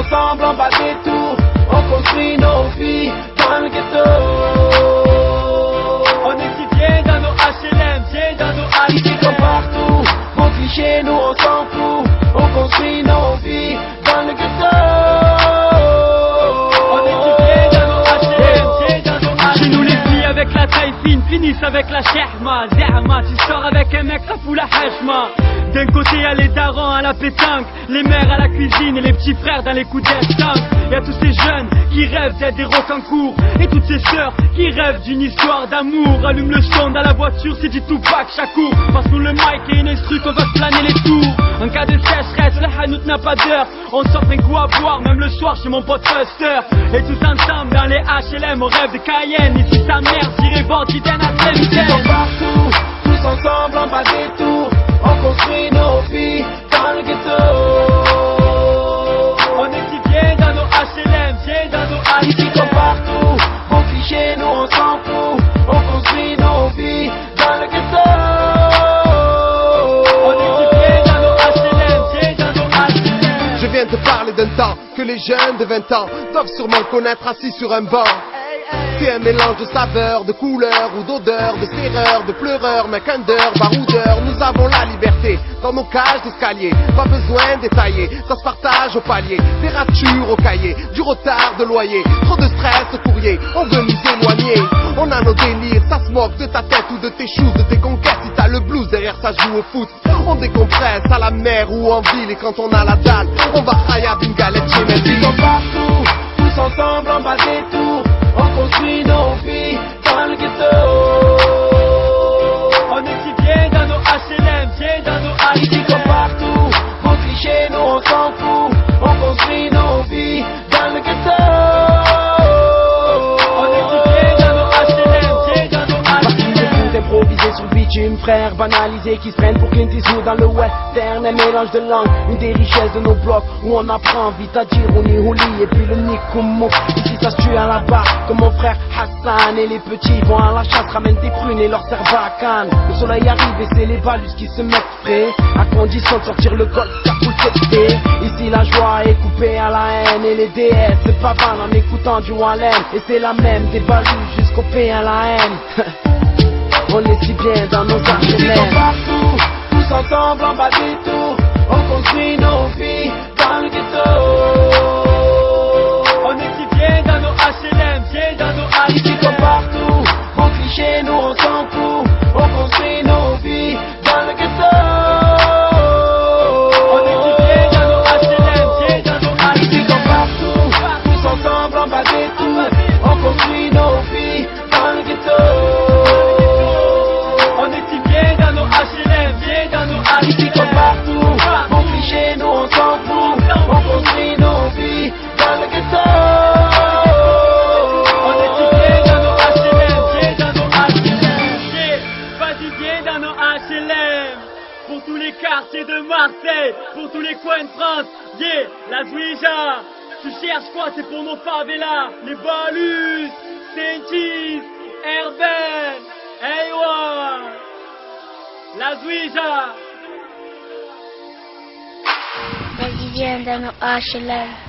ensemble en bas des tours, on construit nos vies dans le ghetto. On est si bien dans nos HLM, bien dans nos HLM. Ici comme partout, bon cliché, nous on s'en fout, on construit nos vies dans le ghetto. On est si bien dans nos HLM, bien dans nos HLM. Chez nous les filles avec la taille fine finissent avec la shahma, zahma. Tu sors avec un mec, ça fout la hachma. D'un côté y'a les darons à la pétanque, les mères à la cuisine et les petits frères dans les coups d'estanque. Y'a tous ces jeunes qui rêvent d'être des rocs en cours, et toutes ces sœurs qui rêvent d'une histoire d'amour. Allume le son dans la voiture, c'est du Tupac Shakur. Passe-nous le mic et une instru qu'on va se planer les tours. En cas de sécheresse, le hanout n'a pas d'heure. On sort un coup à boire, même le soir chez mon pote Buster. Et tous ensemble dans les HLM, on rêve de Cayenne. Ici sa mère, tirée bandit d'un à partout, tous ensemble en bas des tours, on construit nos vies dans le ghetto. On est si bien dans nos HLM, bien dans nos HLM. Ici comme partout, bon cliché, nous on s'en fout, on construit nos vies dans le ghetto. On est si bien dans nos HLM, bien dans nos HLM. Je viens te parler d'un temps que les jeunes de 20 ans doivent sûrement connaître assis sur un banc. C'est un mélange de saveurs, de couleurs ou d'odeurs, de serreurs, de pleureurs, mais qu'un d'heure, baroudeur. Nous avons la liberté dans nos cages d'escalier. Pas besoin d'étailler, ça se partage au palier. Des ratures au cahier, du retard de loyer. Trop de stress au courrier, on veut nous éloigner. On a nos délires, ça se moque de ta tête ou de tes choses, de tes conquêtes. Si t'as le blues derrière, ça joue au foot. On décompresse à la mer ou en ville. Et quand on a la dalle, on va khayab une galette chez Messi. Ici comme partout, tous ensemble en bas des tours, on construit nos vies dans le ghetto. On est si bien dans nos HLM, bien dans nos HLM. Ici comme partout, bon cliché, nous on s'en fout, on construit nos vies dans le ghetto. On est si bien dans nos HLM, bien dans nos HLM. Improvisé sur le bitume, frères banalisés qui se prennent pour Clint Eastwood dans le western. Un mélange de langues, une des richesses de nos blocs où on apprend vite à dire on y houli et puis le nikumo. Ici ça se tue à la barre comme mon frère Hassan. Et les petits vont à la chasse, ramènent des prunes et leur servent à canne. Le soleil arrive et c'est les balus qui se mettent frais, à condition de sortir le golf car tout le pété. Ici la joie est coupée à la haine et les déesses se pavanent en écoutant du Wallen. Et c'est la même des balus jusqu'au P à la haine. On est si bien dans nos HLM. Partout, tous ensemble en bas des tours, on construit nos vies dans le ghetto. On est si bien dans nos HLM, bien dans nos HLM. Ici comme partout, bon cliché, nous on s'en fout, on construit nos vies dans le ghetto. On est si bien dans nos HLM, bien dans nos HLM. Ici comme partout, tous ensemble en bas des tours, on construit nos vies dans le ghetto. Ici comme partout, bon cliché, nous on s'en fout, on construit nos vies dans le ghetto. On est si bien dans nos HLM, bien dans nos HLM. Yeah, vas-y bien dans nos HLM. Pour tous les quartiers de Marseille, pour tous les coins de France. Yeah, la Zouija. Tu cherches quoi? C'est pour nos favelas. Les Balus, Saint-Is, Herben, Aywa. La Zouija. Vas-y viens dans nos HLM.